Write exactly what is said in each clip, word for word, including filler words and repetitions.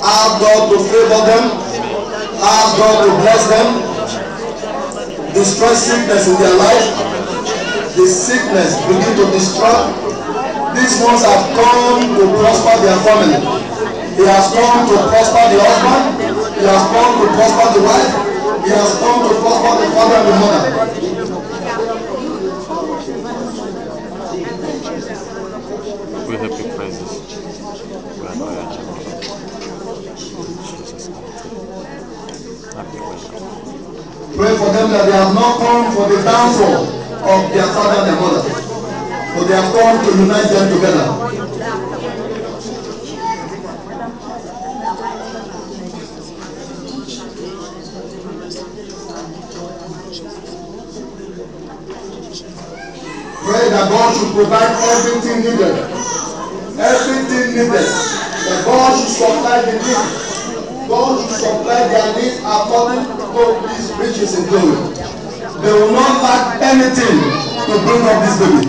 Ask God to favor them. Ask God to bless them. Destroy sickness in their life. The sickness begin to destroy. These ones have come to prosper their family. He has come to prosper the husband. He has come to prosper the wife. He has come to prosper the father and the mother. We have big praises. We are loyal. Pray for them that they have not come for the downfall of their father and their mother, but they have come to unite them together. Pray that God should provide everything needed. Everything needed. That God should supply the needs. God should supply their needs according to His riches in glory. They will not lack anything to bring up this baby.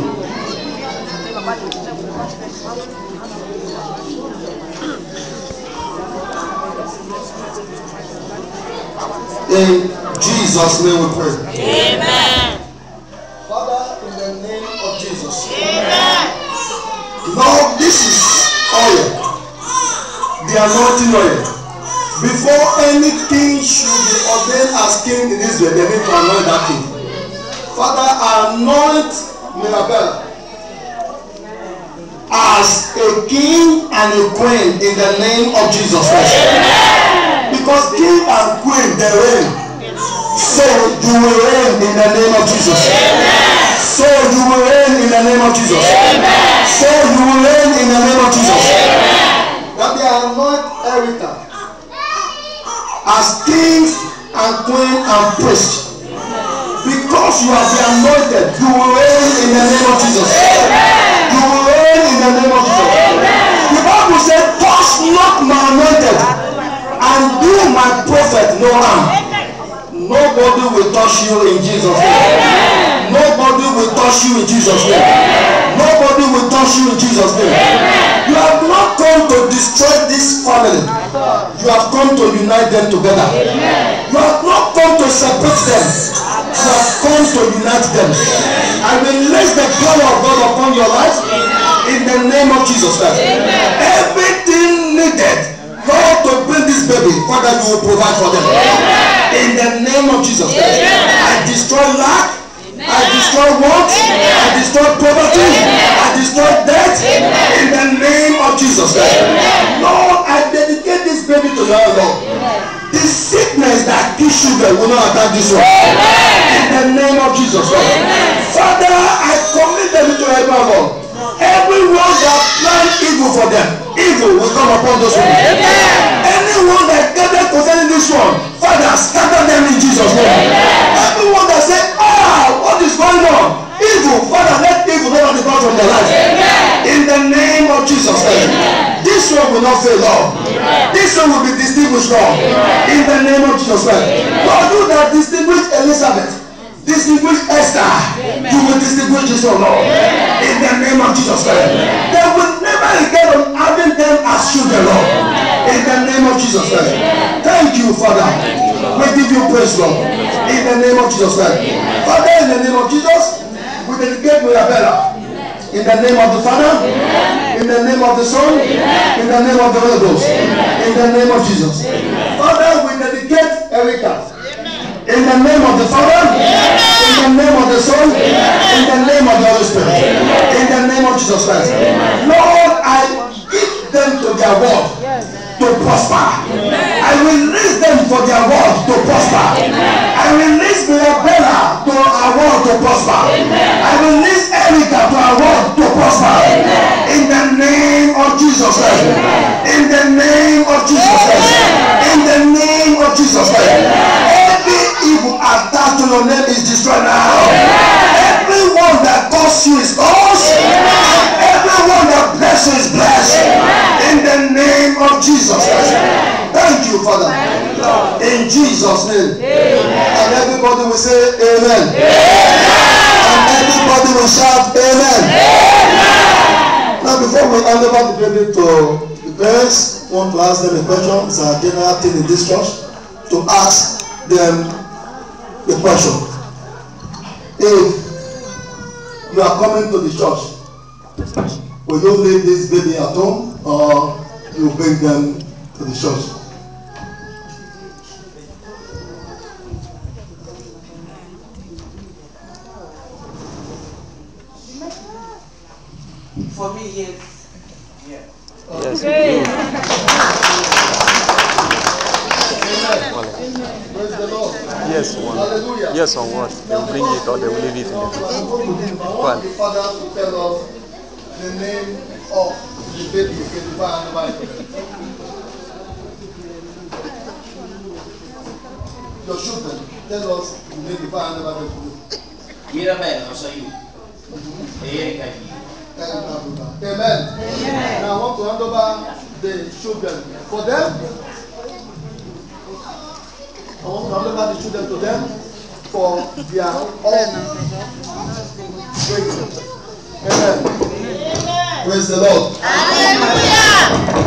In Jesus' name we pray. Amen. Father, in the name of Jesus. Amen. Lord, this is oil. The anointing oil. Before any king should be ordained as king in Israel, they need to anoint that king. Father, anoint Mirabella as a king and a queen in the name of Jesus Christ. Because king and queen, they reign. So you will reign in the name of Jesus. So you will reign in the name of Jesus. So you will reign in the name of Jesus. That they anoint Erica as kings and queen and priests. Because you have been anointed, you will reign in the name of Jesus. You will reign in the name of Jesus. The Bible said, touch not my anointed and do my prophet no harm. Nobody will touch you in Jesus' name. Nobody will touch you in Jesus' name. Nobody will touch you in Jesus' name. You have not come to destroy this family. You have come to unite them together. You have not come to separate them. You have come to unite them. I release the power of God upon your life in the name of Jesus Christ. Everything needed, Lord, to bring this baby, Father, you will provide for them. In the name of Jesus Christ. I destroy lack. I destroy want. I destroy poverty. I destroy death. In the name of Jesus Christ. Lord, I dedicate this baby to your Lord. The sickness that kills children will not attack this one. In the name of Jesus Christ. Father, I commit them into your Lord. Everyone that plans evil for them, evil will come upon those people. Anyone that gathered concerning this one, Father, scatter them in Jesus' name. Everyone that said, ah, what is going on? Evil, Father, let evil not depart from their life. In the name of Jesus Christ. This one will not fail, Lord. This one will be distinguished, Lord. In the name of Jesus Christ. Lord, you that distinguished Elizabeth, distinguished Esther, you will distinguish this one, Lord. In the name of Jesus Christ. They will never again on having them as children, Lord. In the name of Jesus Christ. Thank you, Father. We give you praise, Lord. In the name of Jesus Christ. Father, in the name of Jesus, we dedicate Mirabella. In the name of the Father, in the name of the Son, in the name of the Holy Ghost, in the name of Jesus. Father, we dedicate Erica. In the name of the Father, in the name of the Son, in the name of the Holy Spirit, in the name of Jesus Christ. Lord, I give them to their word to prosper. I release them for their word to prosper. I release Mirabella to our word to prosper. I release Erica to our word to prosper. In the name of Jesus Christ. In the name of Jesus Christ. In the name of Jesus Christ. Every evil attached to your name is destroyed now. Everyone that calls you is cursed. Everyone that blesses you is blessed. In the name of Jesus Christ. Thank you, Father. In Jesus' name. And everybody will say amen. And everybody will shout amen. Now before we hand over the baby to the parents, want to ask them a question. It's a general thing in this church to ask them the question. If you are coming to the church, will you leave this baby at home or you bring them to the church? For me, yes. Yes. Okay. Praise the Lord. Yes, one. Hallelujah. Yes, on what? They will bring it or they will leave it in I the want the father to tell us the name of the baby in the Bible. Your children, tell us the name of the Bible. Mirabel, non so io. Erika. Amen. Amen. Now I want to hand over the children for them. I want to hand over the children to them for their own breakthrough. Amen. Praise the Lord. Hallelujah.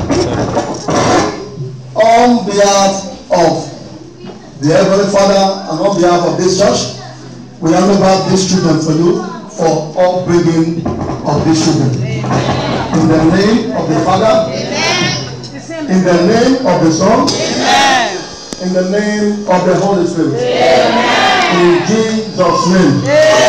On behalf of the Heavenly Father and on behalf of this church, we hand over these children for you for upbringing of these children. In the name of the Father, in the name of the Son, in the name of the Holy Spirit. In Jesus' name.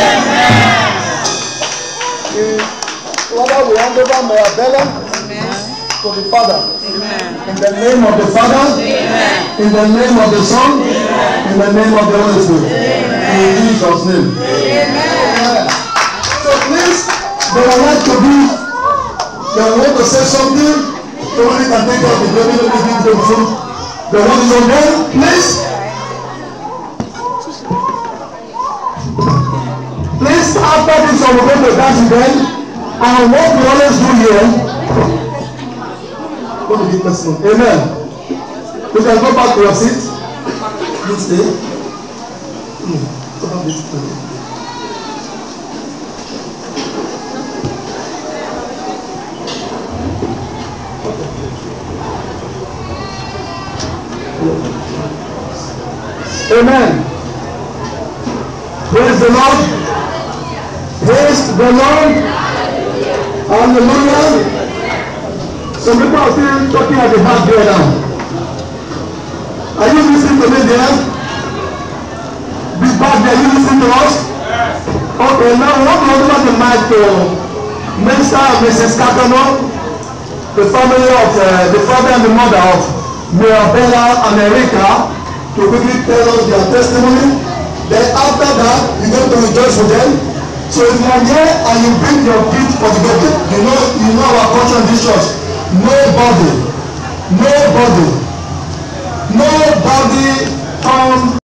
Father, we hand over Mirabella to the Father. In the name of the Father, in the name of the Son, in the name of the Holy Spirit. In Jesus' name. Amen. So please, they would like to be, they want to say something. Somebody can take out the baby, let me give them food. They want to know them, please. Please, after this, I will go to dance again. And what we always do here, go to the person. Amen. You can go back to your seat. Please stay. Mm. Go back to your seat. Amen. Praise the Lord. Praise the Lord. Hallelujah. Some people are still talking at the back there now. Are you listening to me there? This back there, are you listening to us? Okay, now we want to open the mic to Mister and Missus Kakano, the family of uh, the father and the mother of Mirabella and Erika, to quickly tell us their testimony. Then after that, we're going to rejoice with them. So if you are here and you bring your gift for the baby, you know, you know our culture in this church. Nobody, nobody, nobody come